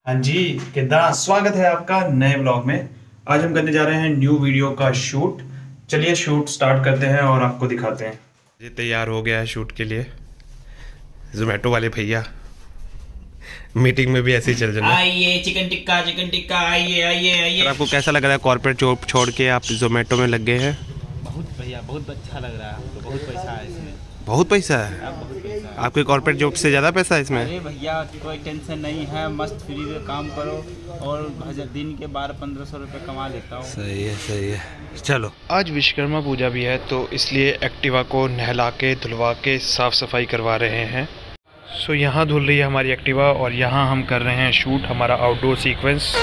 हाँ जी, कितना स्वागत है आपका नए ब्लॉग में। आज हम करने जा रहे हैं न्यू वीडियो का शूट। चलिए शूट स्टार्ट करते हैं और आपको दिखाते हैं। ये तैयार हो गया है शूट के लिए। जोमेटो वाले भैया मीटिंग में भी ऐसे ही चल रहे हैं। आइए चिकन टिक्का आइए आइए आइए। आपको कैसा लग रहा है कॉर्पोरेट जॉब छोड़ के आप जोमेटो में लग गए हैं? बहुत भैया बहुत अच्छा लग रहा है हमको। बहुत पैसा है इसमें। बहुत पैसा है? बहुत पैसा है। आपके कॉर्पोरेट जॉब से ज़्यादा पैसा है इसमें? अरे भैया कोई टेंशन नहीं है, मस्त फ्री से काम करो और दिन के 1200-1500 रुपये कमा लेता हूँ। सही है। चलो, आज विश्वकर्मा पूजा भी है तो इसलिए एक्टिवा को नहला के धुलवा के साफ़ सफाई करवा रहे हैं। सो यहाँ धुल रही है हमारी एक्टिवा और यहाँ हम कर रहे हैं शूट हमारा आउटडोर सीक्वेंस।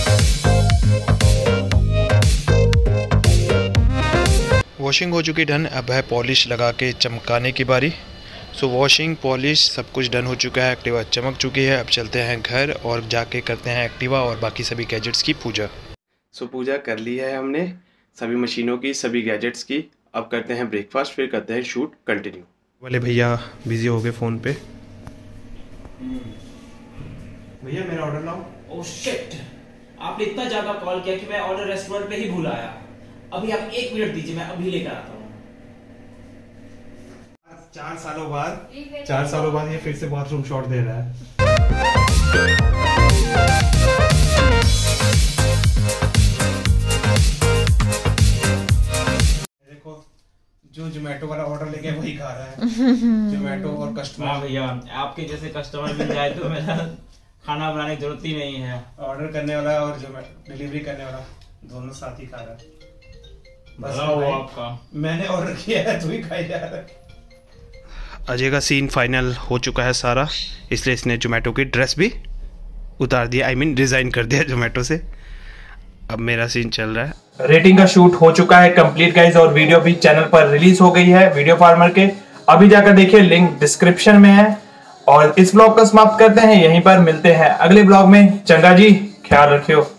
वॉशिंग हो चुकी डन, अब है पॉलिश लगा के चमकाने की बारी। सो वॉशिंग पॉलिश सब कुछ डन हो चुका है, एक्टिवा चमक चुकी है। अब चलते हैं घर और जाके करते हैं एक्टिवा और बाकी सभी गैजेट्स की पूजा। सो पूजा कर ली है हमने सभी मशीनों की, सभी गैजेट्स की। अब करते हैं ब्रेकफास्ट, फिर करते हैं शूट कंटिन्यू। वाले भैया बिजी हो गए फ़ोन पे। भैया मेरा ऑर्डर लाओ। ओह शिट, आपने इतना ज़्यादा कॉल किया कि मैं ऑर्डर रेस्टोरेंट पे ही भूल आया। अभी आप 1 मिनट दीजिए, मैं अभी लेकर आता हूँ। 4 सालों बाद ये फिर से बाथरूम शॉट दे रहा है। देखो, जो जोमेटो वाला ऑर्डर लेके वही खा रहा है। जोमेटो और कस्टमर। हाँ भैया, आपके जैसे कस्टमर मिल जाए तो मेरा खाना बनाने की जरूरत ही नहीं है। ऑर्डर करने वाला और जोमेटो डिलीवरी करने वाला दोनों साथ ही खा रहा है। बस वो आपका मैंने ऑर्डर किया है, तू ही खाई जा रहा है। अजय का सीन फाइनल हो चुका है सारा, इसलिए इसने जोमेटो की ड्रेस भी उतार दिया, आई मीन रिजाइन कर दिया जोमेटो से। अब मेरा सीन चल रहा है। रेटिंग का शूट हो चुका है कंप्लीट गाइस और वीडियो भी चैनल पर रिलीज हो गई है वीडियो फार्मर के। अभी जाकर देखिए, लिंक डिस्क्रिप्शन में है। और इस ब्लॉग को समाप्त करते हैं यहीं पर, मिलते हैं अगले ब्लॉग में। चंगा जी, ख्याल रखियो।